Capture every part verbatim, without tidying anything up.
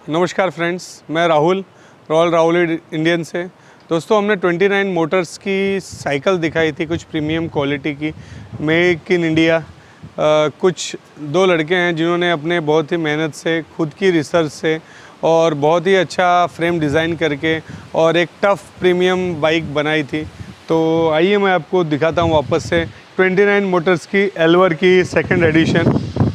नमस्कार फ्रेंड्स, मैं Rahul royal Rahul Indian से। दोस्तों, हमने उनतीस मोटर्स की साइकिल दिखाई थी, कुछ प्रीमियम क्वालिटी की, मेक इन इंडिया। कुछ दो लड़के हैं जिन्होंने अपने बहुत ही मेहनत से, खुद की रिसर्च से और बहुत ही अच्छा फ्रेम डिज़ाइन करके और एक टफ़ प्रीमियम बाइक बनाई थी। तो आइए मैं आपको दिखाता हूँ वापस से उनतीस मोटर्स की एल्वर की सेकंड एडिशन।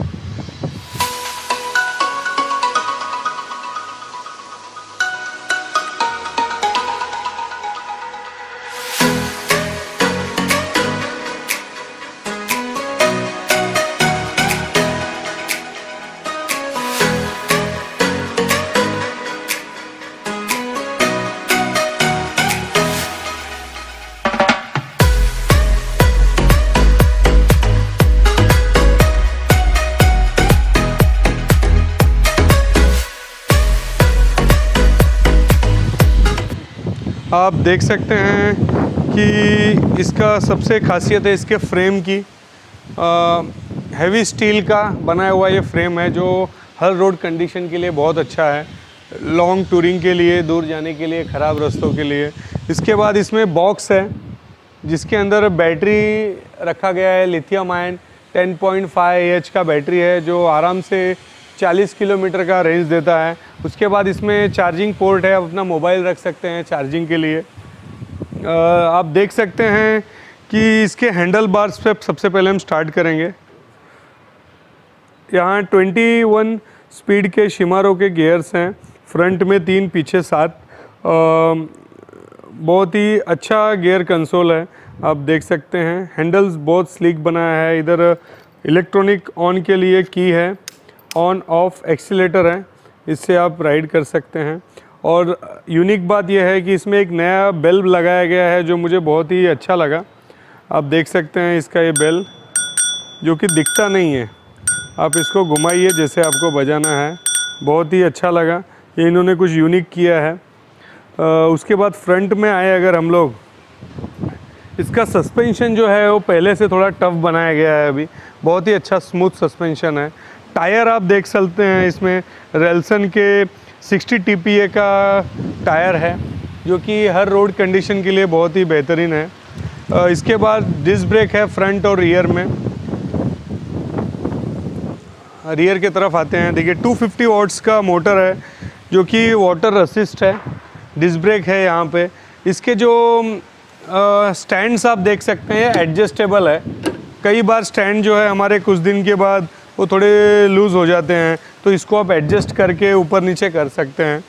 आप देख सकते हैं कि इसका सबसे खासियत है इसके फ्रेम की। हैवी स्टील का बनाया हुआ ये फ्रेम है जो हर रोड कंडीशन के लिए बहुत अच्छा है, लॉन्ग टूरिंग के लिए, दूर जाने के लिए, ख़राब रास्तों के लिए। इसके बाद इसमें बॉक्स है जिसके अंदर बैटरी रखा गया है, lithium ion ten point five H का बैटरी है जो आराम से चालीस किलोमीटर का रेंज देता है। उसके बाद इसमें चार्जिंग पोर्ट है, आप अपना मोबाइल रख सकते हैं चार्जिंग के लिए। आप देख सकते हैं कि इसके हैंडल बार्स पे सबसे पहले हम स्टार्ट करेंगे। यहाँ इक्कीस स्पीड के शिमारो के गियर्स हैं, फ्रंट में तीन, पीछे सात। बहुत ही अच्छा गियर कंसोल है, आप देख सकते हैं। हैंडल्स बहुत स्लिक बनाया है। इधर इलेक्ट्रॉनिक ऑन के लिए की है, ऑन ऑफ एक्सीलेटर है, इससे आप राइड कर सकते हैं। और यूनिक बात यह है कि इसमें एक नया बेल लगाया गया है जो मुझे बहुत ही अच्छा लगा। आप देख सकते हैं इसका ये बेल जो कि दिखता नहीं है, आप इसको घुमाइए जैसे आपको बजाना है। बहुत ही अच्छा लगा, ये इन्होंने कुछ यूनिक किया है। आ, उसके बाद फ्रंट में आए अगर हम लोग, इसका सस्पेंशन जो है वो पहले से थोड़ा टफ बनाया गया है, अभी बहुत ही अच्छा स्मूथ सस्पेंशन है। टायर आप देख सकते हैं, इसमें रेल्सन के साठ टी पी ए का टायर है जो कि हर रोड कंडीशन के लिए बहुत ही बेहतरीन है। इसके बाद डिस्क ब्रेक है फ्रंट और रियर में। रियर की तरफ आते हैं, देखिए दो सौ पचास वॉट्स का मोटर है जो कि वाटर असिस्ट है। डिस्क ब्रेक है यहाँ पे। इसके जो स्टैंड्स आप देख सकते हैं एडजस्टेबल है। कई बार स्टैंड जो है हमारे कुछ दिन के बाद वो थोड़े लूज़ हो जाते हैं, तो इसको आप एडजस्ट करके ऊपर नीचे कर सकते हैं।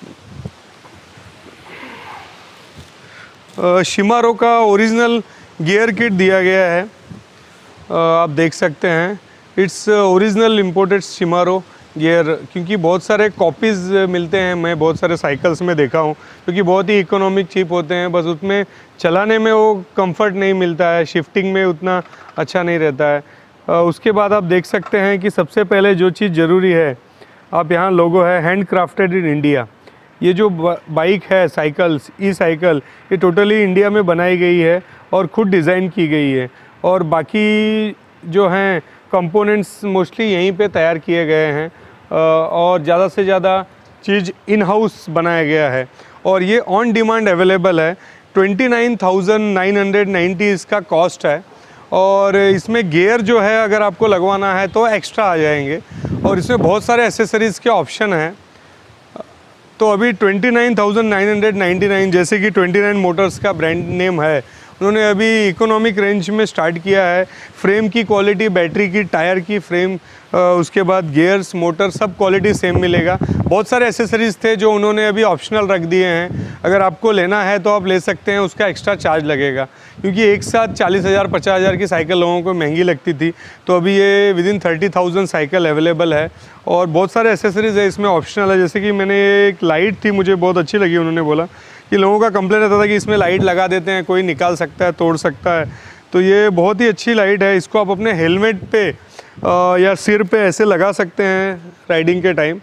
शिमारो का ओरिजिनल गियर किट दिया गया है, आप देख सकते हैं। It's original imported Shimano gear, क्योंकि बहुत सारे कॉपीज़ मिलते हैं, मैं बहुत सारे साइकिल्स में देखा हूँ, क्योंकि बहुत ही इकोनॉमिक चीप होते हैं, बस उसमें चलाने में वो कंफर्ट नहीं मिलता है, शिफ्टिंग में उतना अच्छा नहीं रहता है। उसके बाद आप देख सकते हैं कि सबसे पहले जो चीज़ ज़रूरी है, आप यहाँ लोगो है हैंड क्राफ्टेड इन इंडिया। ये जो बाइक है, साइकिल्स, ई साइकिल, ये टोटली इंडिया में बनाई गई है और ख़ुद डिज़ाइन की गई है। और बाकी जो हैं कंपोनेंट्स मोस्टली यहीं पे तैयार किए गए हैं और ज़्यादा से ज़्यादा चीज़ इन हाउस बनाया गया है। और ये ऑन डिमांड अवेलेबल है। Twenty nine thousand nine hundred ninety इसका कॉस्ट है। और इसमें गियर जो है अगर आपको लगवाना है तो एक्स्ट्रा आ जाएंगे। और इसमें बहुत सारे एसेसरीज़ के ऑप्शन हैं। तो अभी twenty nine thousand nine hundred ninety nine, जैसे कि उनतीस मोटर्स का ब्रांड नेम है, उन्होंने अभी इकोनॉमिक रेंज में स्टार्ट किया है। फ्रेम की क्वालिटी, बैटरी की, टायर की, फ्रेम, उसके बाद गियर्स, मोटर, सब क्वालिटी सेम मिलेगा। बहुत सारे एसेसरीज़ थे जो उन्होंने अभी ऑप्शनल रख दिए हैं। अगर आपको लेना है तो आप ले सकते हैं, उसका एक्स्ट्रा चार्ज लगेगा, क्योंकि एक साथ चालीस हज़ार पचास हज़ार की साइकिल लोगों को महंगी लगती थी। तो अभी ये within thirty thousand cycle available है। और बहुत सारे एसेसरीज़ है इसमें ऑप्शनल है, जैसे कि मैंने एक लाइट थी, मुझे बहुत अच्छी लगी। उन्होंने बोला कि लोगों का कंप्लेन रहता था कि इसमें लाइट लगा देते हैं, कोई निकाल सकता है, तोड़ सकता है। तो ये बहुत ही अच्छी लाइट है, इसको आप अपने हेलमेट पे आ, या सिर पे ऐसे लगा सकते हैं राइडिंग के टाइम।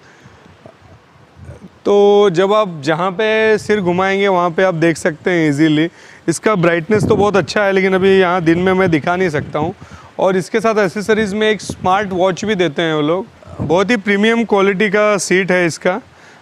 तो जब आप जहाँ पे सिर घुमाएंगे वहाँ पे आप देख सकते हैं इजीली। इसका ब्राइटनेस तो बहुत अच्छा है, लेकिन अभी यहाँ दिन में मैं दिखा नहीं सकता हूँ। और इसके साथ एसेसरीज़ में एक स्मार्ट वॉच भी देते हैं वो लोग। बहुत ही प्रीमियम क्वालिटी का सीट है इसका।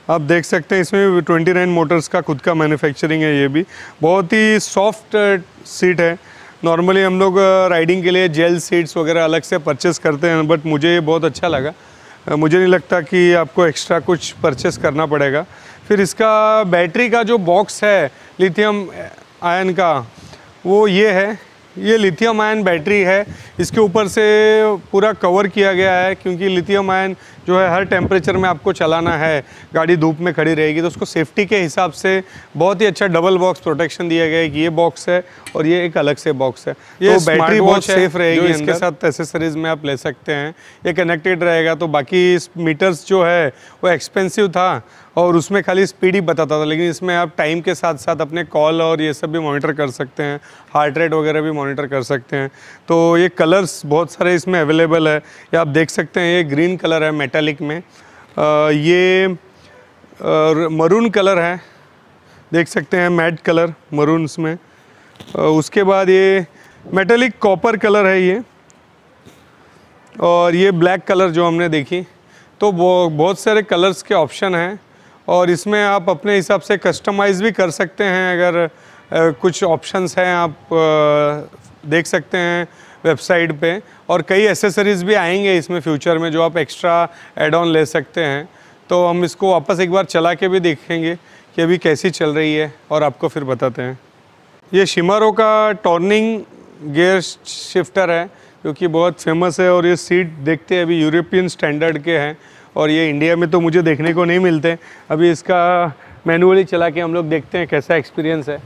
आप देख सकते हैं इसमें उनतीस मोटर्स का खुद का मैन्युफैक्चरिंग है। ये भी बहुत ही सॉफ्ट सीट है। नॉर्मली हम लोग राइडिंग के लिए जेल सीट्स वगैरह अलग से परचेस करते हैं, बट मुझे ये बहुत अच्छा लगा। मुझे नहीं लगता कि आपको एक्स्ट्रा कुछ परचेस करना पड़ेगा। फिर इसका बैटरी का जो बॉक्स है लिथियम आयन का, वो ये है। ये लिथियम आयन बैटरी है। इसके ऊपर से पूरा कवर किया गया है, क्योंकि लिथियम आयन जो है हर टेम्परेचर में आपको चलाना है। गाड़ी धूप में खड़ी रहेगी तो उसको सेफ्टी के हिसाब से बहुत ही अच्छा डबल बॉक्स प्रोटेक्शन दिया गया है कि ये बॉक्स है और ये एक अलग से बॉक्स है। ये तो बैटरी बहुत सेफ रहेगी। इसके साथ एसेसरीज में आप ले सकते हैं। ये कनेक्टेड रहेगा। तो बाकी मीटर्स जो है वो एक्सपेंसिव था और उसमें खाली स्पीड ही बताता था, लेकिन इसमें आप टाइम के साथ साथ अपने कॉल और ये सब भी मॉनिटर कर सकते हैं, हार्ट रेट वगैरह भी मॉनिटर कर सकते हैं। तो ये कलर्स बहुत सारे इसमें अवेलेबल है। ये आप देख सकते हैं, ये ग्रीन कलर है मेटालिक में, आ, ये मरून कलर है, देख सकते हैं मैट कलर मरून में। उसके बाद ये मेटालिक कॉपर कलर है ये, और ये ब्लैक कलर जो हमने देखी। तो बहुत सारे कलर्स के ऑप्शन हैं और इसमें आप अपने हिसाब से कस्टमाइज़ भी कर सकते हैं। अगर आ, कुछ ऑप्शंस हैं आप आ, देख सकते हैं वेबसाइट पे, और कई एसेसरीज़ भी आएंगे इसमें फ्यूचर में जो आप एक्स्ट्रा एड ऑन ले सकते हैं। तो हम इसको वापस एक बार चला के भी देखेंगे कि अभी कैसी चल रही है और आपको फिर बताते हैं। ये शिमारो का टर्निंग गियर शिफ्टर है, जो कि बहुत फेमस है, और ये सीट देखते हैं अभी यूरोपियन स्टैंडर्ड के हैं और ये इंडिया में तो मुझे देखने को नहीं मिलते। अभी इसका मैनुअली चला के हम लोग देखते हैं कैसा एक्सपीरियंस है।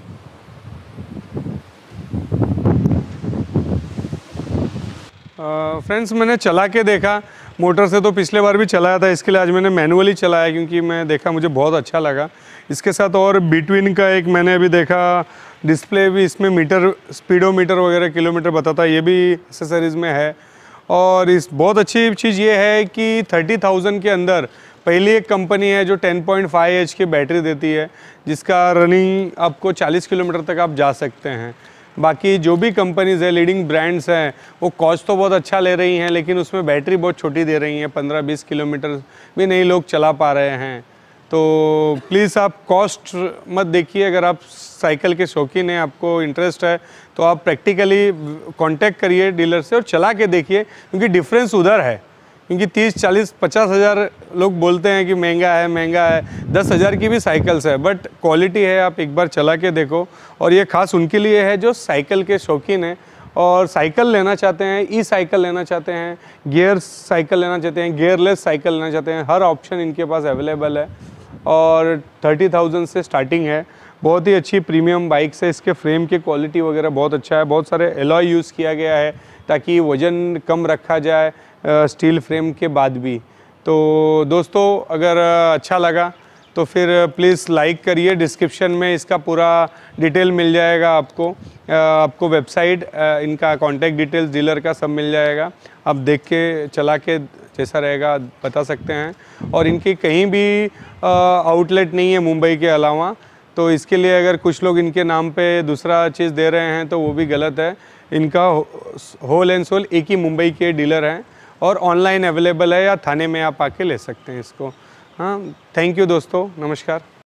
फ्रेंड्स uh, मैंने चला के देखा मोटर से, तो पिछले बार भी चलाया था, इसके लिए आज मैंने मैनुअली चलाया क्योंकि मैं देखा मुझे बहुत अच्छा लगा। इसके साथ और बिटवीन का एक मैंने अभी देखा डिस्प्ले भी, इसमें मीटर स्पीडोमीटर वगैरह किलोमीटर बताता है, ये भी एक्सेसरीज़ में है। और इस बहुत अच्छी चीज़ ये है कि थर्टी थाउजेंड के अंदर पहली एक कंपनी है जो टेन पॉइंट फाइव एच की बैटरी देती है, जिसका रनिंग आपको चालीस किलोमीटर तक आप जा सकते हैं। बाकी जो भी कंपनीज़ है, लीडिंग ब्रांड्स हैं, वो कॉस्ट तो बहुत अच्छा ले रही हैं, लेकिन उसमें बैटरी बहुत छोटी दे रही हैं, पंद्रह बीस किलोमीटर भी नहीं लोग चला पा रहे हैं। तो प्लीज़ आप कॉस्ट मत देखिए। अगर आप साइकिल के शौकीन हैं, आपको इंटरेस्ट है, तो आप प्रैक्टिकली कांटेक्ट करिए डीलर से और चला के देखिए, क्योंकि डिफरेंस उधर है। क्योंकि तीस चालीस पचास हज़ार लोग बोलते हैं कि महंगा है महंगा है, दस हज़ार की भी साइकिल्स है, बट क्वालिटी है। आप एक बार चला के देखो। और ये खास उनके लिए है जो साइकिल के शौकीन हैं और साइकिल लेना चाहते हैं, ई साइकिल लेना चाहते हैं, गियर साइकिल लेना चाहते हैं, गियरलेस साइकिल लेना चाहते हैं। हर ऑप्शन इनके पास अवेलेबल है और थर्टी थाउजेंड से स्टार्टिंग है। बहुत ही अच्छी प्रीमियम बाइक्स है। इसके फ्रेम की क्वालिटी वगैरह बहुत अच्छा है। बहुत सारे एलॉय यूज़ किया गया है ताकि वज़न कम रखा जाए स्टील फ्रेम के बाद भी। तो दोस्तों, अगर अच्छा लगा तो फिर प्लीज़ लाइक करिए। डिस्क्रिप्शन में इसका पूरा डिटेल मिल जाएगा आपको। आपको वेबसाइट, इनका कॉन्टैक्ट डिटेल्स डीलर का सब मिल जाएगा। आप देख के चला के जैसा रहेगा बता सकते हैं। और इनकी कहीं भी आउटलेट नहीं है मुंबई के अलावा, तो इसके लिए अगर कुछ लोग इनके नाम पे दूसरा चीज़ दे रहे हैं तो वो भी गलत है। इनका होल एंड सोल एक ही मुंबई के डीलर हैं और ऑनलाइन अवेलेबल है, या थाने में आप आके ले सकते हैं इसको। हाँ, थैंक यू दोस्तों, नमस्कार।